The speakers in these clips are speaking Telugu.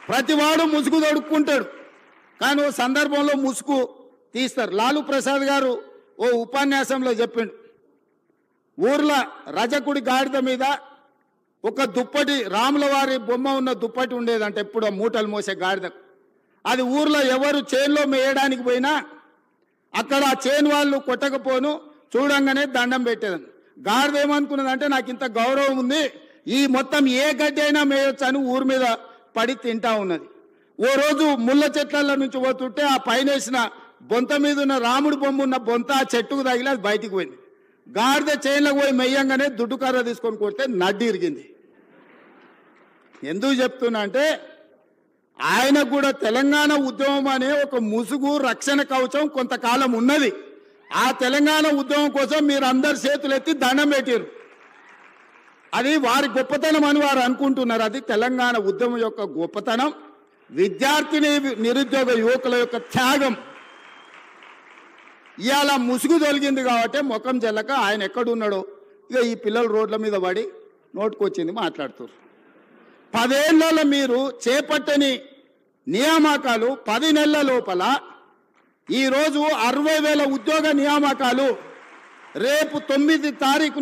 ప్రతివాడు ముసుగు తొడుక్కుంటాడు, కానీ ఓ సందర్భంలో ముసుగు తీస్తారు. లాలూ ప్రసాద్ గారు ఓ ఉపన్యాసంలో చెప్పిండు, ఊర్లో రజకుడి గాడిద మీద ఒక దుప్పటి, రాముల వారి బొమ్మ ఉన్న దుప్పటి ఉండేదంట, ఎప్పుడో మూటలు మోసే గాడిద. అది ఊర్లో ఎవరు చేనులో మేయడానికి పోయినా అక్కడ ఆ చేను వాళ్ళు కొట్టకపోను చూడంగానే దండం పెట్టేదని. గాడిద ఏమనుకున్నదంటే నాకు ఇంత గౌరవం ఉంది, ఈ మొత్తం ఏ గడ్డి అయినా మేయొచ్చు అని ఊరి మీద పడి తింటా ఉన్నది. ఓ రోజు ముళ్ళ చెట్ల నుంచి పోతుంటే ఆ పైన వేసిన బొంత మీద ఉన్న రాముడి బొమ్మ ఉన్న బొంత ఆ చెట్టుకు తగిలి అది బయటికి పోయింది. గాడిద చేనులకు పోయి మెయ్యంగానే దుడ్డు కర్ర తీసుకొని కొడితే నడ్డి ఇరిగింది. ఎందుకు చెప్తున్నా అంటే ఆయనకు కూడా తెలంగాణ ఉద్యమం అనే ఒక ముసుగు రక్షణ కవచం కొంతకాలం ఉన్నది. ఆ తెలంగాణ ఉద్యమం కోసం మీరు అందరు చేతులు ఎత్తి దండం పెట్టారు. అది వారి గొప్పతనం అని వారు అనుకుంటున్నారు. అది తెలంగాణ ఉద్యమం యొక్క గొప్పతనం, విద్యార్థిని నిరుద్యోగ యువకుల యొక్క త్యాగం. ఇవాళ ముసుగు తొలగింది కాబట్టి ముఖం జల్లక ఆయన ఎక్కడున్నాడో ఇక ఈ పిల్లలు రోడ్ల మీద పడి నోటుకొచ్చింది మాట్లాడుతారు. 10 ఏళ్లలో మీరు చేపట్టని నియామకాలు 10 నెలల లోపల ఈరోజు 60,000 ఉద్యోగ నియామకాలు. రేపు 9 తారీఖు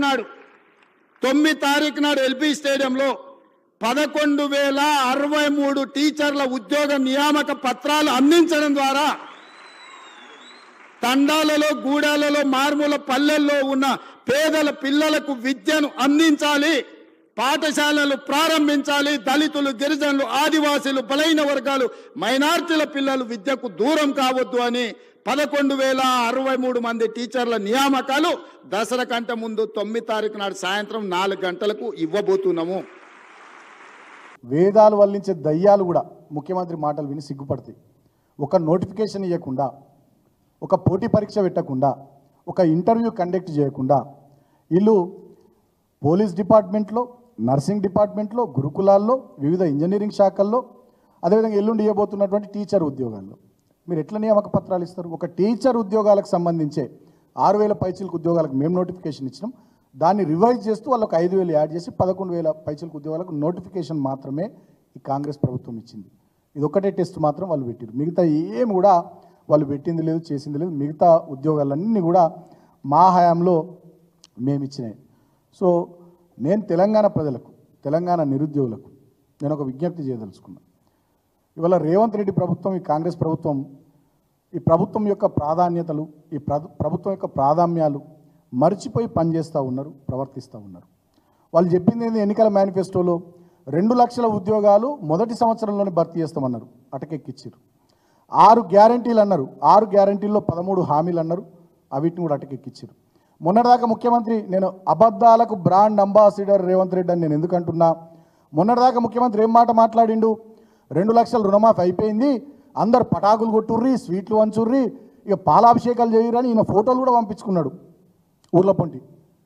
నాడు ఎల్బీ స్టేడియంలో 11,063 టీచర్ల ఉద్యోగ నియామక పత్రాలు అందించడం ద్వారా తండాలలో, గూడాలలో, మారుమూల పల్లెల్లో ఉన్న పేదల పిల్లలకు విద్యను అందించాలి, పాఠశాలలు ప్రారంభించాలి. దళితులు, గిరిజనులు, ఆదివాసీలు, బలైన వర్గాలు, మైనార్టీల పిల్లలు విద్యకు దూరం కావద్దు అని 11,063 మంది టీచర్ల నియామకాలు దసరా కంటే ముందు 9 తారీఖు నాడు సాయంత్రం 4 గంటలకు ఇవ్వబోతున్నాము. వేదాలు వల్లించే దయ్యాలు కూడా ముఖ్యమంత్రి మాటలు విని సిగ్గుపడతాయి. ఒక నోటిఫికేషన్ ఇవ్వకుండా, ఒక పోటీ పరీక్ష పెట్టకుండా, ఒక ఇంటర్వ్యూ కండక్ట్ చేయకుండా వీళ్ళు పోలీస్ డిపార్ట్మెంట్లో, నర్సింగ్ డిపార్ట్మెంట్లో, గురుకులాల్లో, వివిధ ఇంజనీరింగ్ శాఖల్లో, అదేవిధంగా ఎల్లుండి ఇవ్వబోతున్నటువంటి టీచర్ ఉద్యోగాల్లో మీరు ఎట్లా నియామక పత్రాలు ఇస్తారు? ఒక టీచర్ ఉద్యోగాలకు సంబంధించే 6,000 పైచిలకు ఉద్యోగాలకు మేము నోటిఫికేషన్ ఇచ్చినాం. దాన్ని రివైజ్ చేస్తూ వాళ్ళకు 5,000 యాడ్ చేసి 11,000 పైచిలకు ఉద్యోగాలకు నోటిఫికేషన్ మాత్రమే ఈ కాంగ్రెస్ ప్రభుత్వం ఇచ్చింది. ఇది ఒక్కటే టెస్ట్ మాత్రం వాళ్ళు పెట్టారు. మిగతా ఏం కూడా వాళ్ళు పెట్టింది లేదు, చేసింది లేదు. మిగతా ఉద్యోగాలన్నీ కూడా మా హయాంలో మేము ఇచ్చినాయి. సో నేను తెలంగాణ ప్రజలకు, తెలంగాణ నిరుద్యోగులకు నేను ఒక విజ్ఞప్తి చేయదలుచుకున్నాను. ఇవాళ రేవంత్ రెడ్డి ప్రభుత్వం, ఈ కాంగ్రెస్ ప్రభుత్వం, ఈ ప్రభుత్వం యొక్క ప్రాధాన్యతలు, ఈ ప్రభుత్వం యొక్క ప్రాధాన్యాలు మర్చిపోయి పనిచేస్తూ ఉన్నారు, ప్రవర్తిస్తూ ఉన్నారు. వాళ్ళు చెప్పింది ఏంది? ఎన్నికల మేనిఫెస్టోలో 2 లక్షల ఉద్యోగాలు మొదటి సంవత్సరంలోనే భర్తీ చేస్తామన్నారు, అటకెక్కిచ్చారు. 6 గ్యారంటీలు అన్నారు, 6 గ్యారంటీల్లో 13 హామీలు అన్నారు, అవిటిని కూడా అటకెక్కిచ్చారు. మొన్నటిదాకా ముఖ్యమంత్రి, నేను అబద్ధాలకు బ్రాండ్ అంబాసిడర్ రేవంత్ రెడ్డి అని నేను ఎందుకంటున్నా, మొన్నటిదాకా ముఖ్యమంత్రి ఏం మాట మాట్లాడిండు? 2 లక్షల రుణమాఫీ అయిపోయింది, అందరు పటాకులు కొట్టుర్రి, స్వీట్లు వంచుర్రి, ఇక పాలాభిషేకాలు చేయరని ఈయన ఫోటోలు కూడా పంపించుకున్నాడు. ఊర్ల పొంటి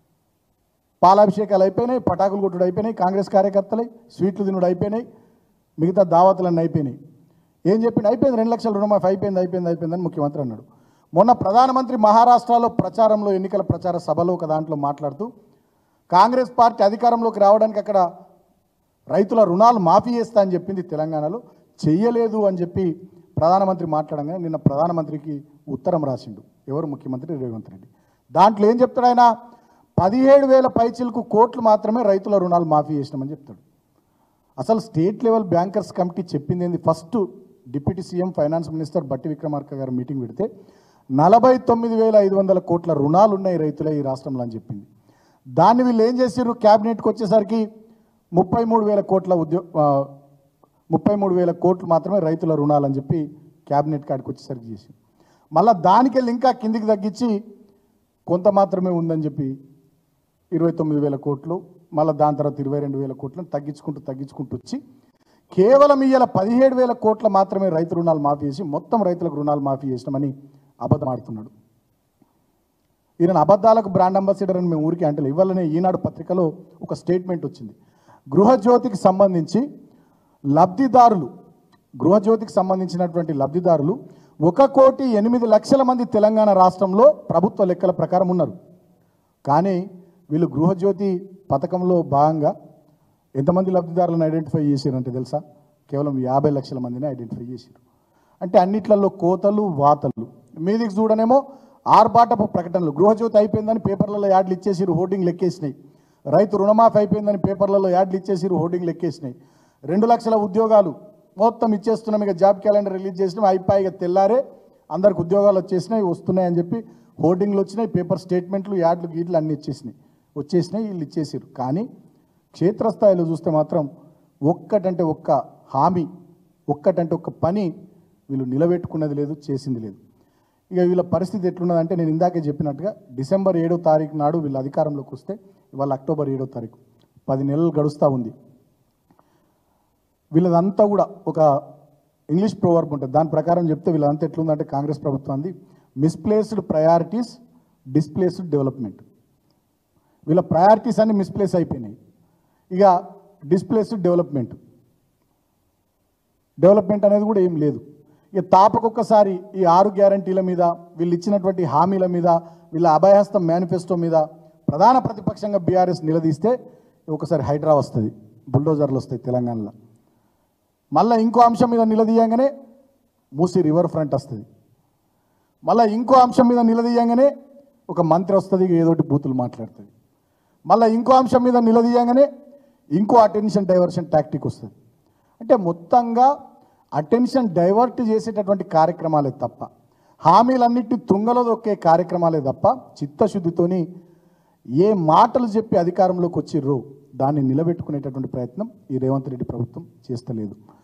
పాలాభిషేకాలు అయిపోయినాయి, పటాకులు కొట్టుడు అయిపోయినాయి, కాంగ్రెస్ కార్యకర్తలై స్వీట్లు తినుడు అయిపోయినాయి, మిగతా దావతులన్నీ అయిపోయినాయి. ఏం చెప్పిండు? అయిపోయింది, 2 లక్షల రుణమాఫీ అయిపోయిందని ముఖ్యమంత్రి అన్నాడు. మొన్న ప్రధానమంత్రి మహారాష్ట్రలో ప్రచారంలో, ఎన్నికల ప్రచార సభలో ఒక దాంట్లో మాట్లాడుతూ కాంగ్రెస్ పార్టీ అధికారంలోకి రావడానికి అక్కడ రైతుల రుణాలు మాఫీ చేస్తా అని చెప్పింది, తెలంగాణలో చెయ్యలేదు అని చెప్పి ప్రధానమంత్రి మాట్లాడంగానే నిన్న ప్రధానమంత్రికి ఉత్తరం రాసిండు ఎవరు? ముఖ్యమంత్రి రేవంత్ రెడ్డి. దాంట్లో ఏం చెప్తాడు ఆయన? 17,000 పైచిలకు కోట్లు మాత్రమే రైతుల రుణాలు మాఫీ చేసినామని చెప్తాడు. అసలు స్టేట్ లెవెల్ బ్యాంకర్స్ కమిటీ చెప్పింది ఏంది? First deputy CM finance minister Bhatti Vikramarka గారు మీటింగ్ పెడితే 49,500 కోట్ల రుణాలు ఉన్నాయి రైతులే ఈ రాష్ట్రంలో అని చెప్పింది. దాన్ని వీళ్ళు ఏం చేసారు? క్యాబినెట్కి వచ్చేసరికి 33,000 కోట్ల 33,000 కోట్లు మాత్రమే రైతుల రుణాలు అని చెప్పి క్యాబినెట్ కాడికి వచ్చేసరికి చేసి, మళ్ళీ దానికి వెళ్ళి ఇంకా కిందికి తగ్గించి కొంత మాత్రమే ఉందని చెప్పి 29,000 కోట్లు, మళ్ళీ దాని తర్వాత 22,000 కోట్లను తగ్గించుకుంటూ వచ్చి కేవలం ఇవాళ 17,000 కోట్ల మాత్రమే రైతు రుణాలు మాఫీ చేసి మొత్తం రైతులకు రుణాలు మాఫీ చేసినామని అబద్ధం ఆడుతున్నాడు. ఈయన అబద్ధాలకు బ్రాండ్ అంబాసిడర్ అని మేము ఊరికే అంటే ఇవ్వాలనే ఈనాడు పత్రికలో ఒక స్టేట్మెంట్ వచ్చింది. గృహజ్యోతికి సంబంధించినటువంటి లబ్ధిదారులు 1,08,00,000 మంది తెలంగాణ రాష్ట్రంలో ప్రభుత్వ లెక్కల ప్రకారం ఉన్నారు. కానీ వీళ్ళు గృహజ్యోతి పథకంలో భాగంగా ఎంతమంది లబ్ధిదారులను ఐడెంటిఫై చేశారంటే తెలుసా? కేవలం 50 లక్షల మందిని ఐడెంటిఫై చేశారు. అంటే అన్నిట్లలో కోతలు వాతలు. మీదికి చూడనేమో ఆర్భాటపు ప్రకటనలు. గృహజ్యోతి అయిపోయిందని పేపర్లలో యాడ్లు ఇచ్చేసిరు, హోర్డింగ్లు ఎక్కేసినాయి. రైతు రుణమాఫీ అయిపోయిందని పేపర్లలో యాడ్లు ఇచ్చేసిరు, హోర్డింగ్లు ఎక్కేసినాయి. 2 లక్షల ఉద్యోగాలు మొత్తం ఇచ్చేస్తున్నాం, ఇక జాబ్ క్యాలెండర్ రిలీజ్ చేసినాం, అయిపోయి ఇక తెల్లారే అందరికి ఉద్యోగాలు వచ్చేసినాయి, వస్తున్నాయని చెప్పి హోర్డింగ్లు వచ్చినాయి, పేపర్ స్టేట్మెంట్లు, యాడ్లు గీట్లు అన్నీ వచ్చేసినాయి, వీళ్ళు ఇచ్చేసారు. కానీ క్షేత్రస్థాయిలో చూస్తే మాత్రం ఒక్కటంటే ఒక్క హామీ, ఒక్కటంటే ఒక్క పని వీళ్ళు నిలబెట్టుకున్నది లేదు, చేసింది లేదు. ఇక వీళ్ళ పరిస్థితి ఎట్లున్నదంటే నేను ఇందాకే చెప్పినట్టుగా డిసెంబర్ 7వ తారీఖు నాడు వీళ్ళు అధికారంలోకి వస్తే ఇవాళ అక్టోబర్ 7వ తారీఖు, 10 నెలలు గడుస్తూ ఉంది. వీళ్ళదంతా కూడా ఒక ఇంగ్లీష్ ప్రోవర్బ్ ఉంటుంది, దాని ప్రకారం చెప్తే వీళ్ళంతా ఎట్లుందంటే కాంగ్రెస్ ప్రభుత్వాన్ని మిస్ప్లేస్డ్ ప్రయారిటీస్, డిస్ప్లేస్డ్ డెవలప్మెంట్. వీళ్ళ ప్రయారిటీస్ అన్ని మిస్ప్లేస్ అయిపోయినాయి. ఇక డిస్ప్లేస్డ్ డెవలప్మెంట్ అనేది కూడా ఏం లేదు. ఇక తాపకొక్కసారి ఈ 6 గ్యారంటీల మీద, వీళ్ళు ఇచ్చినటువంటి హామీల మీద, వీళ్ళ అభయహస్తం మేనిఫెస్టో మీద ప్రధాన ప్రతిపక్షంగా బీఆర్ఎస్ నిలదీస్తే ఒకసారి హైడ్రా వస్తుంది, బుల్డోజర్లు వస్తాయి తెలంగాణలో. మళ్ళీ ఇంకో అంశం మీద నిలదీయంగానే మూసి రివర్ ఫ్రంట్ వస్తుంది. మళ్ళీ ఇంకో అంశం మీద నిలదీయంగానే ఒక మంత్రి వస్తుంది, ఏదోటి బూతులు మాట్లాడుతుంది. మళ్ళీ ఇంకో అంశం మీద నిలదీయంగానే ఇంకో అటెన్షన్ డైవర్షన్ టాక్టిక్ వస్తుంది. అంటే మొత్తంగా అటెన్షన్ డైవర్ట్ చేసేటటువంటి కార్యక్రమాలే తప్ప, హామీలన్నింటినీ తుంగలో దొక్కే కార్యక్రమాలే తప్ప, చిత్తశుద్ధితోని ఏ మాటలు చెప్పి అధికారంలోకి వచ్చిర్రో దాన్ని నిలబెట్టుకునేటటువంటి ప్రయత్నం ఈ రేవంత్ రెడ్డి ప్రభుత్వం చేస్తలేదు.